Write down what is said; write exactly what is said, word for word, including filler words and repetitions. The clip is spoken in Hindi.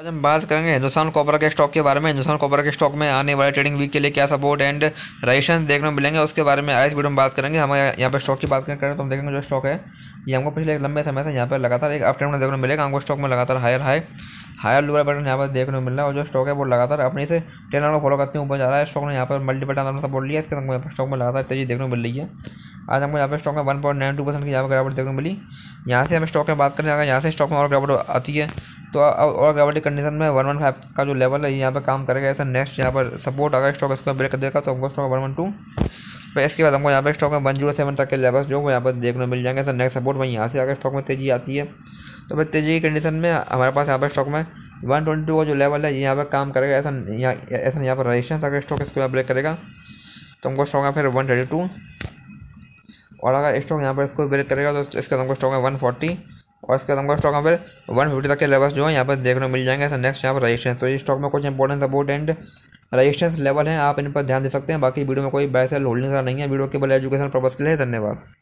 आज हम बात करेंगे हिंदुस्तान कॉपर के स्टॉक के बारे में। हिंदुस्तान कॉपर के स्टॉक में आने वाले ट्रेडिंग वीक के लिए क्या सपोर्ट एंड रेजिस्टेंस देखने को मिलेंगे, उसके बारे में आज इस वीडियो में बात करेंगे। हम यहाँ पे स्टॉक की बात करें तो हम देखेंगे जो स्टॉक है ये हमको पिछले एक लंबे समय से यहाँ पर लगातार एक अप ट्रेंड में देखने को मिलेगा। हमको स्टॉक में लगातार higher high higher lower pattern यहाँ पर देखने को मिल रहा है और जो स्टॉक है वो लगातार अपने से टेन आवर को फॉलो करते हुए ऊपर जा रहा है। स्टॉक ने यहाँ पर मल्टीपल टाइम अपना सपोर्ट लिया, इसके हमको यहाँ पर स्टॉक में लगातार तेजी देखने को मिल रही है। आज हमको यहाँ पे स्टॉक में one point nine two percent की यहाँ पर गिरावट देखने को मिली। यहाँ से हमें स्टॉक में बात करें अगर यहाँ से स्टॉक में और गिरावट आती है तो अब और ग्रेविटी कंडीशन में वन वन फाइव का जो लेवल है यहाँ पे काम करेगा। ऐसा नेक्स्ट यहाँ पर सपोर्ट अगर स्टॉक इसको ब्रेक कर देगा तो हमको स्टॉक वन वन टू फिर इसके बाद हमको यहाँ पे स्टॉक में वन जीरो सेवन तक के लेवल जो वो यहाँ पर देखने को मिल जाएंगे। ऐसा नेक्स्ट सपोर्ट वहीं यहाँ से अगर स्टॉक में तेजी आती है तो फिर तेजी की कंडीशन में हमारे पास यहाँ पर स्टॉक में वन ट्वेंटी टू का जो लेवल है यहाँ पर काम करेगा। ऐसा यहाँ ऐसा यहाँ पर रजिस्टेंस अगर स्टॉक इसको ब्रेक करेगा तो हमको स्टॉक में फिर वन थर्टी टू और अगर स्टॉक यहाँ पर इसको ब्रेक करेगा तो इसके बाद हमको स्टॉक में वन फोर्टी और इसके बाद हमको स्टॉक में फिर वन फिफ्टी तक के लेवल्स जो है यहाँ पर देखने को मिल जाएंगे। ऐसा नेक्स्ट यहाँ पर रजिस्टेंस, तो इस स्टॉक में कुछ important support and resistance level हैं, आप इन पर ध्यान दे सकते हैं। बाकी वीडियो में कोई बाय सेल होल्डिंग नहीं है, वीडियो केवल एजुकेशन पर्पस के लिए। धन्यवाद।